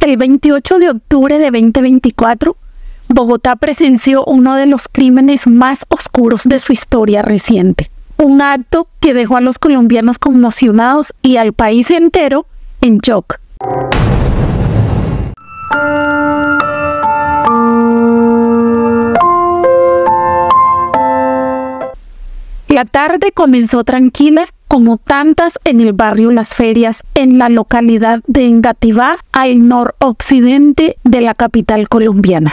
El 28 de octubre de 2024, Bogotá presenció uno de los crímenes más oscuros de su historia reciente. Un acto que dejó a los colombianos conmocionados y al país entero en shock. La tarde comenzó tranquila, como tantas en el barrio Las Ferias, en la localidad de Engativá, al noroccidente de la capital colombiana.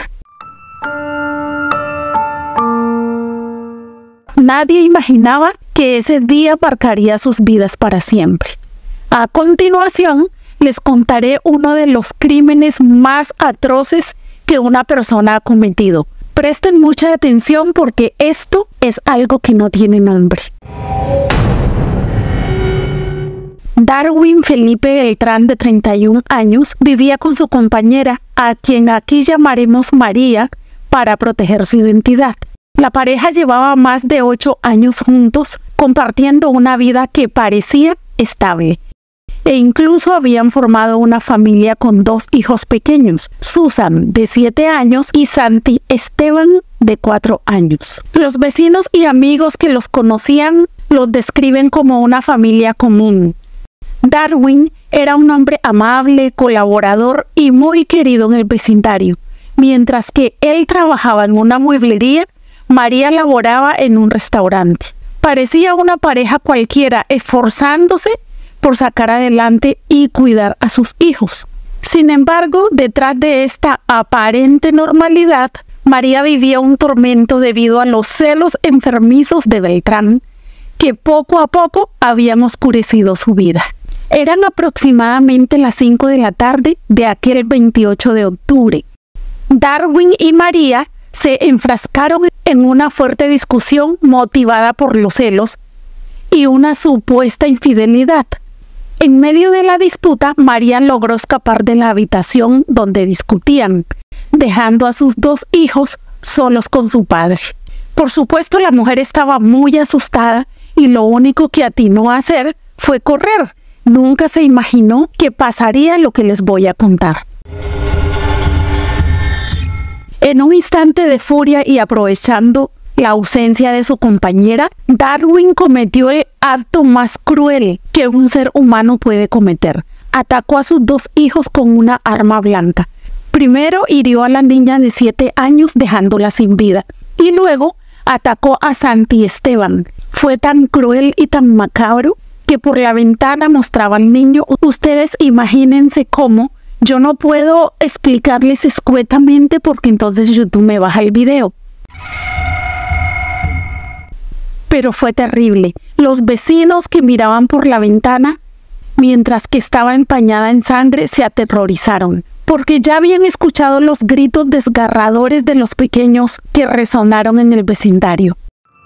Nadie imaginaba que ese día marcaría sus vidas para siempre. A continuación, les contaré uno de los crímenes más atroces que una persona ha cometido. Presten mucha atención porque esto es algo que no tiene nombre. Darwin Felipe Beltrán, de 31 años, vivía con su compañera, a quien aquí llamaremos María, para proteger su identidad. La pareja llevaba más de 8 años juntos, compartiendo una vida que parecía estable. E incluso habían formado una familia con 2 hijos pequeños, Susan, de 7 años, y Santi Esteban, de 4 años. Los vecinos y amigos que los conocían los describen como una familia común. Darwin era un hombre amable, colaborador y muy querido en el vecindario. Mientras que él trabajaba en una mueblería, María laboraba en un restaurante. Parecía una pareja cualquiera, esforzándose por sacar adelante y cuidar a sus hijos. Sin embargo, detrás de esta aparente normalidad, María vivía un tormento debido a los celos enfermizos de Beltrán, que poco a poco habían oscurecido su vida. Eran aproximadamente las 5 de la tarde de aquel 28 de octubre. Darwin y María se enfrascaron en una fuerte discusión motivada por los celos y una supuesta infidelidad. En medio de la disputa, María logró escapar de la habitación donde discutían, dejando a sus 2 hijos solos con su padre. Por supuesto, la mujer estaba muy asustada y lo único que atinó a hacer fue correr. Nunca se imaginó que pasaría lo que les voy a contar. En un instante de furia y aprovechando la ausencia de su compañera, Darwin cometió el acto más cruel que un ser humano puede cometer. Atacó a sus 2 hijos con una arma blanca. Primero hirió a la niña de 7 años dejándola sin vida y luego atacó a Santi Esteban. Fue tan cruel y tan macabro que por la ventana mostraba al niño. Ustedes imagínense cómo. Yo no puedo explicarles escuetamente porque entonces YouTube me baja el video. Pero fue terrible. Los vecinos que miraban por la ventana, mientras que estaba empañada en sangre, se aterrorizaron, porque ya habían escuchado los gritos desgarradores de los pequeños que resonaron en el vecindario.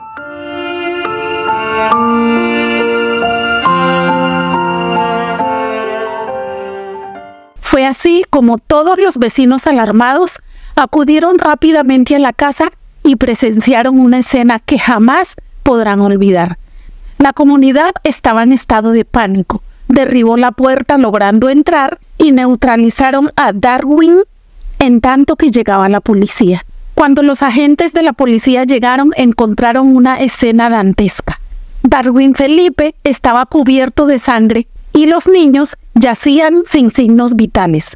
Fue así como todos los vecinos alarmados acudieron rápidamente a la casa y presenciaron una escena que jamás podrán olvidar. La comunidad estaba en estado de pánico. Derribó la puerta logrando entrar y neutralizaron a Darwin en tanto que llegaba la policía. Cuando los agentes de la policía llegaron, encontraron una escena dantesca. Darwin Felipe estaba cubierto de sangre y los niños yacían sin signos vitales.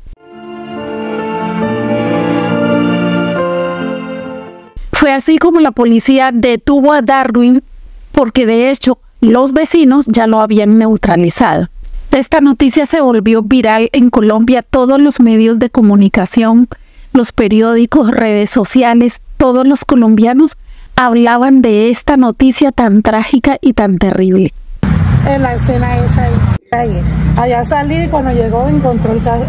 Fue así como la policía detuvo a Darwin, porque de hecho los vecinos ya lo habían neutralizado. Esta noticia se volvió viral en Colombia. Todos los medios de comunicación, los periódicos, redes sociales, todos los colombianos hablaban de esta noticia tan trágica y tan terrible. En la escena esa ahí. Había salido y cuando llegó encontró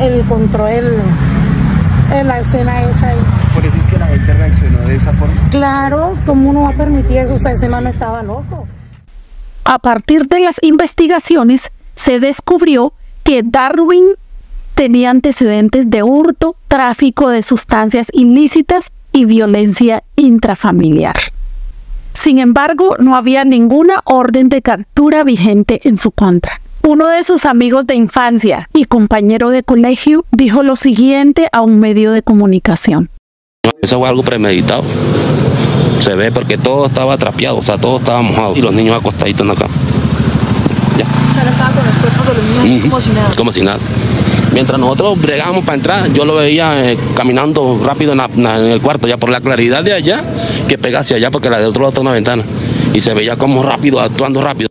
en la escena esa ahí. ¿Por eso es que la gente reaccionó de esa forma? Claro, ¿cómo uno va a permitir eso? O sea, ese man estaba loco. A partir de las investigaciones, se descubrió que Darwin tenía antecedentes de hurto, tráfico de sustancias ilícitas y violencia intrafamiliar. Sin embargo, no había ninguna orden de captura vigente en su contra. Uno de sus amigos de infancia y compañero de colegio dijo lo siguiente a un medio de comunicación. Eso fue algo premeditado. Se ve porque todo estaba trapeado, o sea, todo estaba mojado y los niños acostaditos en la cama. Ya. O sea, no estaban con los cuerpos de los niños como si nada. Como si nada. Mientras nosotros bregábamos para entrar, yo lo veía caminando rápido en el cuarto, ya por la claridad de allá, que pega hacia allá, porque la de otro lado está una ventana. Y se veía como rápido, actuando rápido.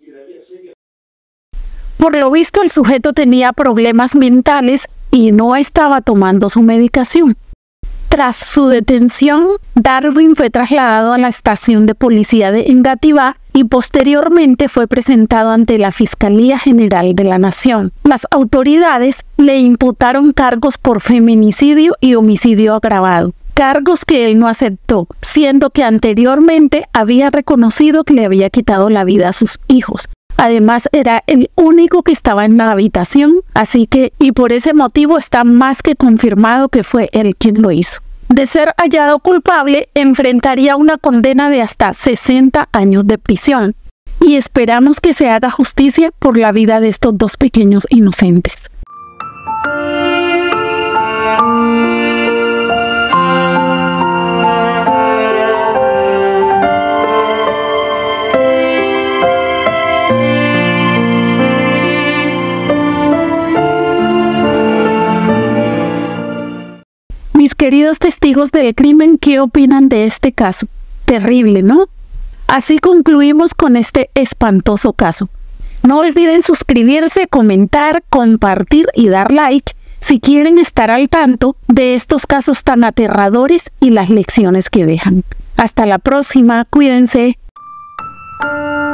Por lo visto, el sujeto tenía problemas mentales y no estaba tomando su medicación. Tras su detención, Darwin fue trasladado a la estación de policía de Engativá y posteriormente fue presentado ante la Fiscalía General de la Nación. Las autoridades le imputaron cargos por feminicidio y homicidio agravado, cargos que él no aceptó, siendo que anteriormente había reconocido que le había quitado la vida a sus hijos. Además, era el único que estaba en la habitación, así que, y por ese motivo está más que confirmado que fue él quien lo hizo. De ser hallado culpable, enfrentaría una condena de hasta 60 años de prisión. Y esperamos que se haga justicia por la vida de estos dos pequeños inocentes. Mis queridos testigos del crimen, ¿qué opinan de este caso? Terrible, ¿no? Así concluimos con este espantoso caso. No olviden suscribirse, comentar, compartir y dar like si quieren estar al tanto de estos casos tan aterradores y las lecciones que dejan. Hasta la próxima, cuídense.